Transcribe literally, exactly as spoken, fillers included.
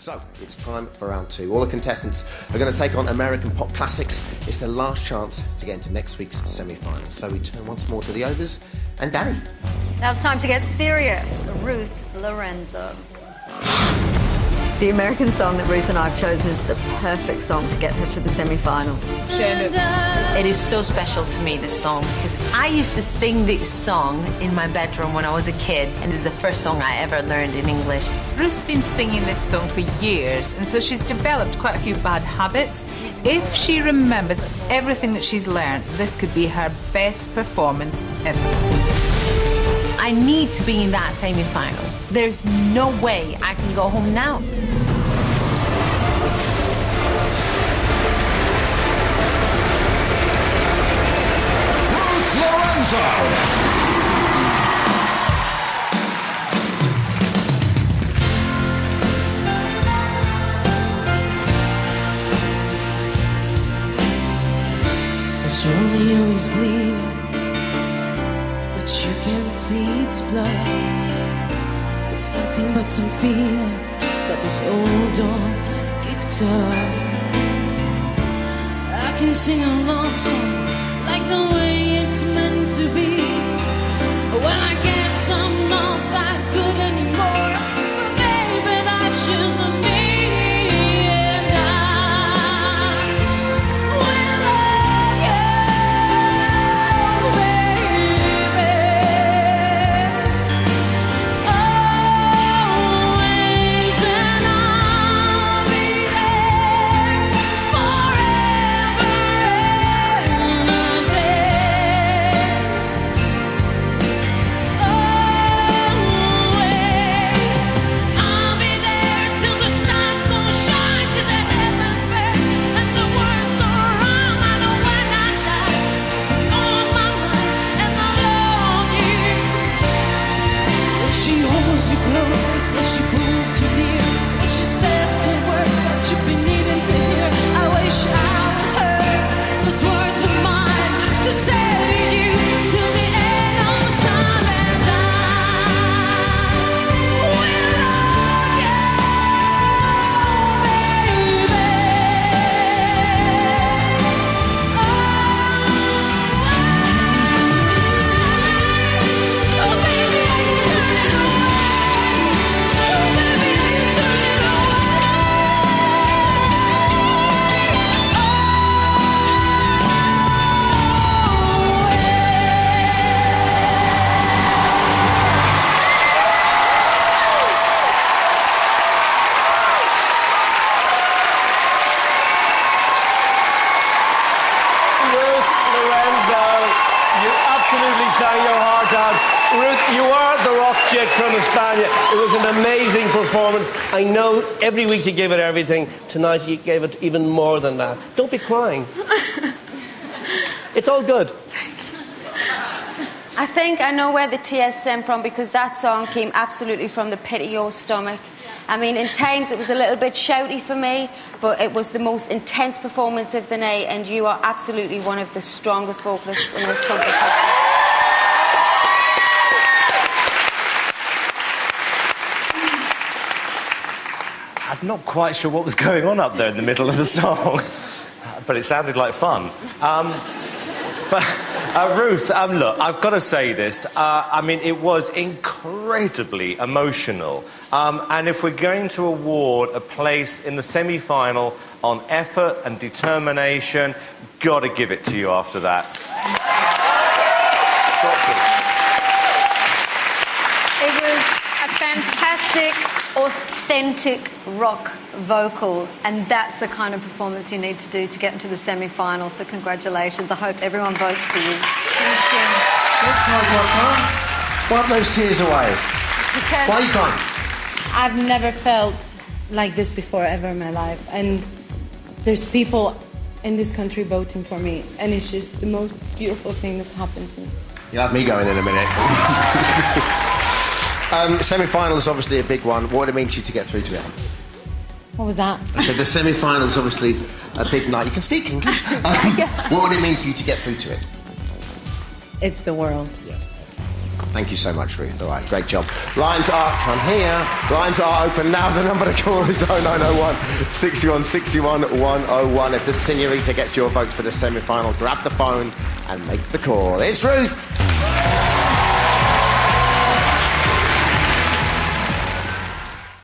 So, it's time for round two. All the contestants are going to take on American pop classics. It's their last chance to get into next week's semi-final. So we turn once more to the overs and Danny. Now it's time to get serious. Ruth Lorenzo. The American song that Ruth and I have chosen is the perfect song to get her to the semi-finals. It is so special to me, this song, because I used to sing this song in my bedroom when I was a kid, and it's the first song I ever learned in English. Ruth's been singing this song for years, and so she's developed quite a few bad habits. If she remembers everything that she's learned, this could be her best performance ever. I need to be in that semi-final. There's no way I can go home now. Ruth Lorenzo. Romeo is bleeding, but you can't see its blood. It's nothing but some feelings that this old dog kicked up. I can sing a love song like the way it's meant to be. Well, I guess I'm not that good anymore, but baby, that's just me. Ruth, you are the rock chick from España. It was an amazing performance. I know every week you give it everything. Tonight you gave it even more than that. Don't be crying. It's all good. I think I know where the tears stem from, because that song came absolutely from the pit of your stomach. I mean, in times it was a little bit shouty for me, but it was the most intense performance of the night, and you are absolutely one of the strongest vocalists in this competition. I'm not quite sure what was going on up there in the middle of the song, but it sounded like fun. Um, but uh, Ruth, um, look, I've got to say this. Uh, I mean, it was incredibly emotional. Um, and if we're going to award a place in the semi-final on effort and determination, got to give it to you after that. It was a fantastic, authentic rock vocal, and that's the kind of performance you need to do to get into the semi-final. So congratulations. I hope everyone votes for you. Thank you. Wipe those tears away. Because why are you crying? I've never felt like this before ever in my life, and there's people in this country voting for me, and it's just the most beautiful thing that's happened to me. You'll have me going in a minute. um, semi-final is obviously a big one. What would it mean to you to get through to it? What was that? I said the semi-final is obviously a big night. You can speak English. Um, yeah. What would it mean for you to get through to it? It's the world. Yeah. Thank you so much, Ruth. All right, great job. Lines are, come here. Lines are open now. The number to call is oh nine oh one, six one six one, one oh one. If the Senorita gets your vote for the semi-final, grab the phone and make the call. It's Ruth.